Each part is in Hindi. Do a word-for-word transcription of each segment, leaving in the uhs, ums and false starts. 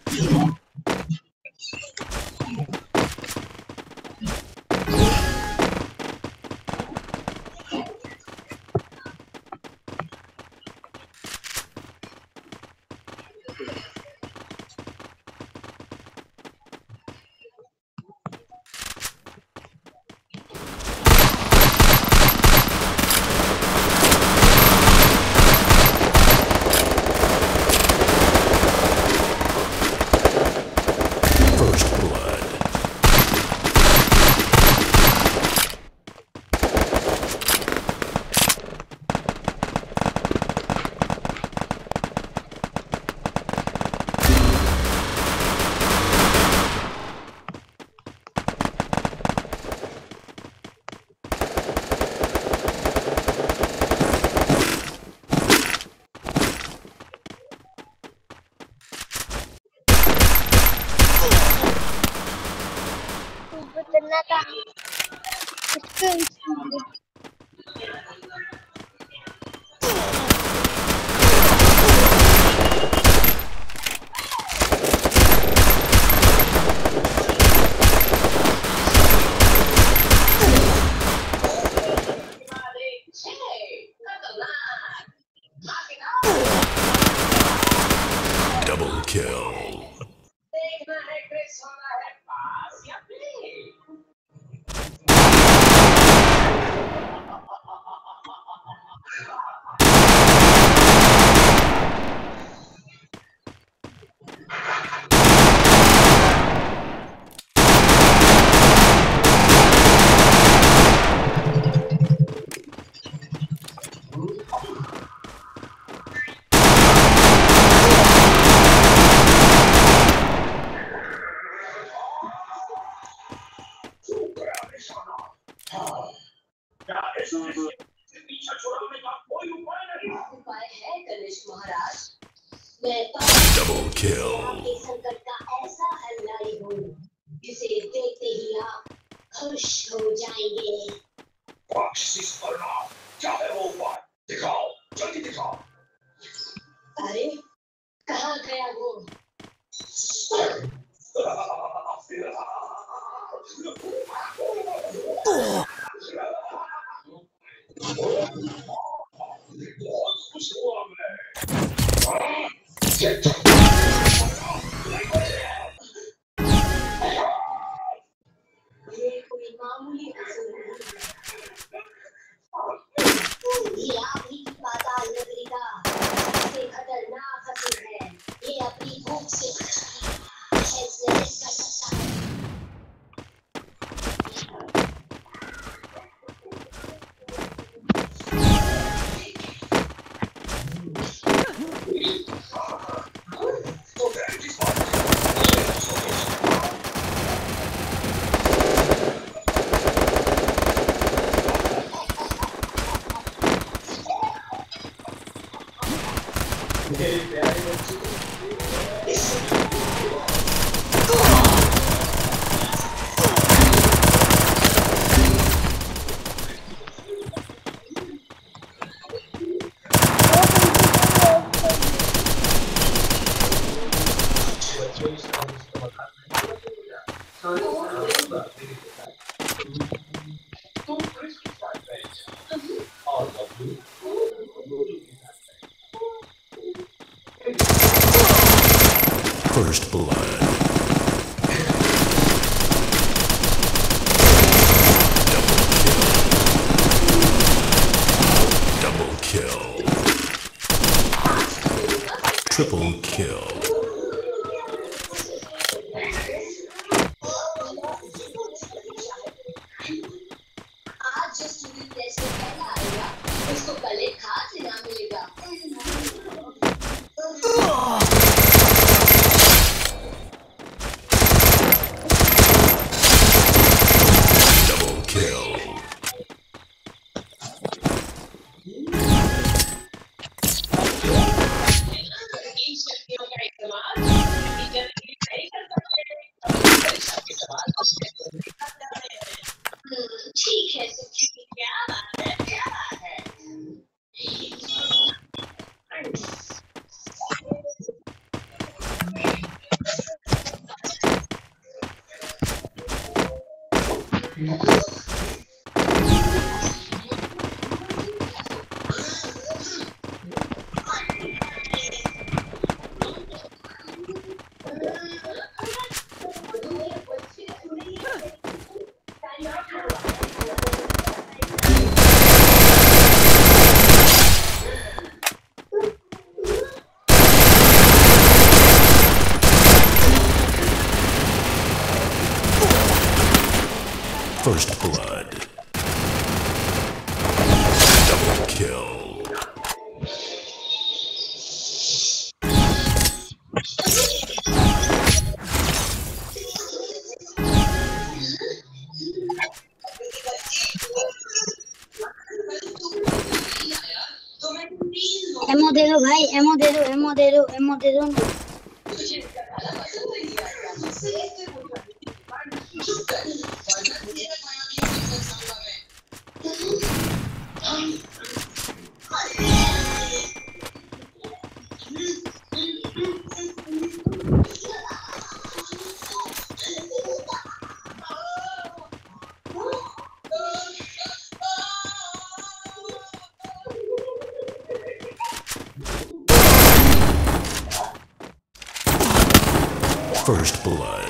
बदलना था इसको Double kill. Double kill. संकट का ऐसा हल लाई हूँ जिसे देखते ही आप खुश हो जाएंगे। बख्शिश करना चाहे वो बात दिखाओ, जल्दी दिखाओ। अरे कहाँ गया वो? ये कोई मामूली कसूर नहीं। ये आप ही की पाताल नगरी का सबसे खतरनाक कसूर है। ये अपनी भूख से फैसले कर सकता है। First blood. Double kill. Triple kill. आज जो स्टूडेंट टेस्ट में पहला आएगा उसको कल एक खास इनाम मिलेगा। Double kill. First blood. Double kill. Ammo दे दो भाई, एमो दे दो, एमो दे दो, एमो दे दो ना। First blood.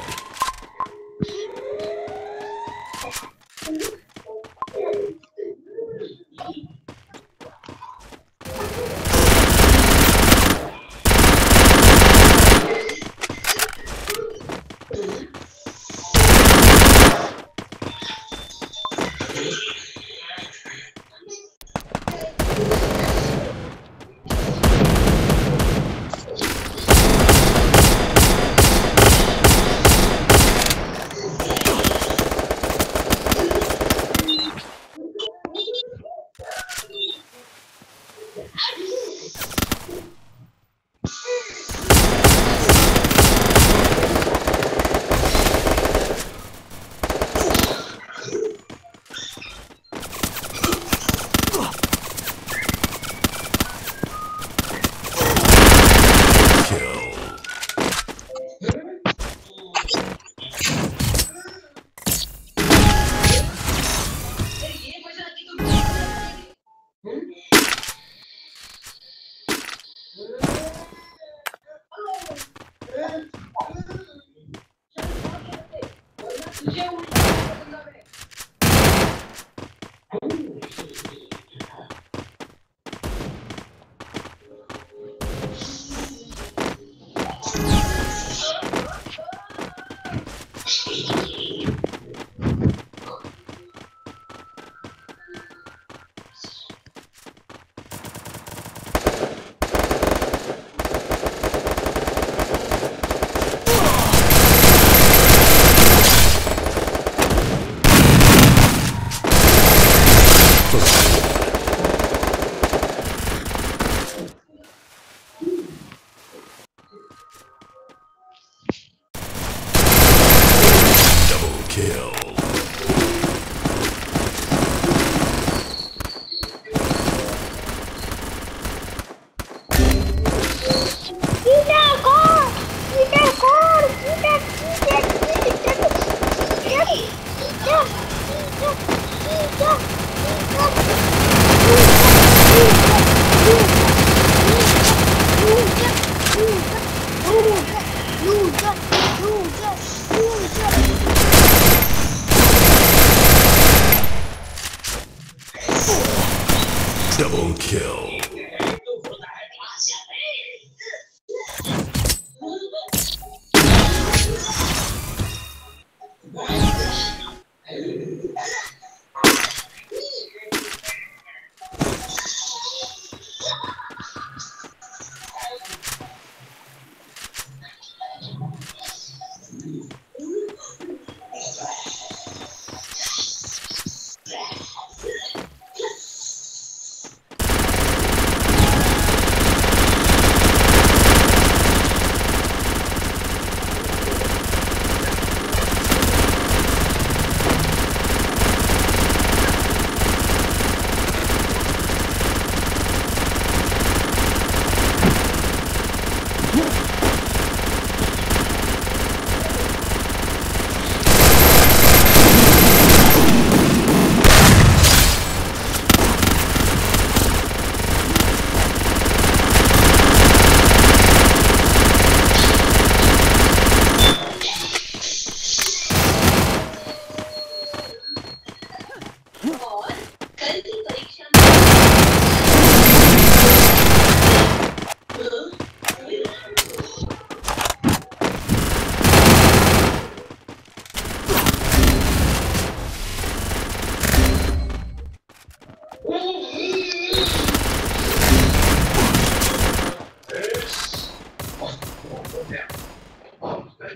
Double kill.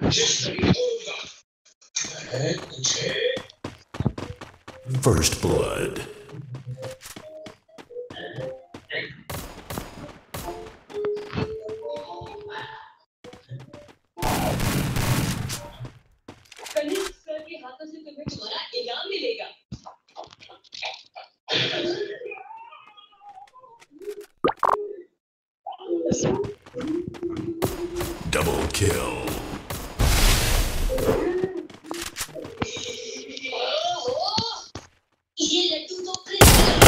जिस नहीं होगा मैं तुझे First blood. कल सर के हाथों से तुम्हें तुम्हारा इनाम मिलेगा। Double kill. ये लड्डू तो क्रिस्पी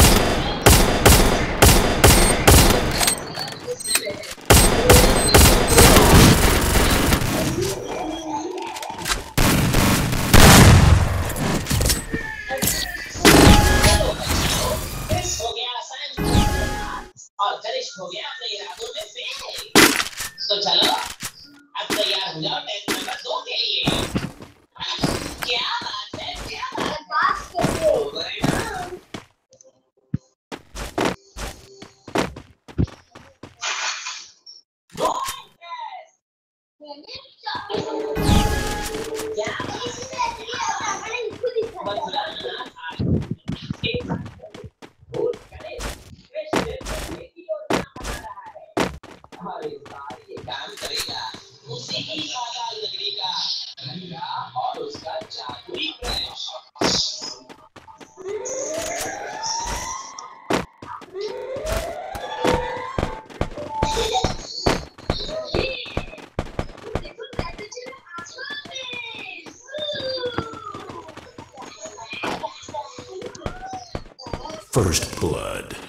हो गया आसान और करिश्म हो गया अपने इरादों में फेल। तो चलो अब तैयार हो जाओ टेस्ट नंबर दो के लिए। क्या बात है, क्या बात है। हो गए ना? क्या मथुरा ना था। एक भूल करे कृष्ण करने की योजना बना रहा है और इस बार ये काम करेगा उसी की पाताल नगरी का रंगा और उसका जादुई ब्रश। देखो कैसे चला आसमान में। First blood.